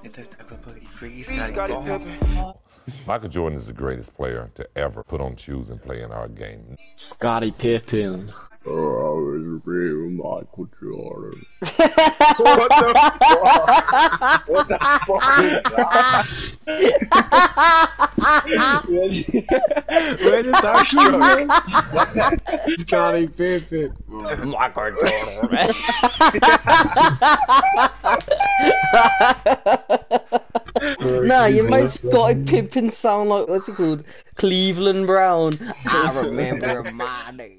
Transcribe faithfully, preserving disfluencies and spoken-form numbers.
Scotty Pippen. Michael Jordan is the greatest player to ever put on shoes and play in our game. Scotty Pippen. Oh, I was real Michael Jordan. What the fuck? What the fuck is that? Where did that come from? Scotty Pippen. Michael Jordan. Nah, you made Scotty Pippen sound like, what's it called? Cleveland Brown. I remember my name.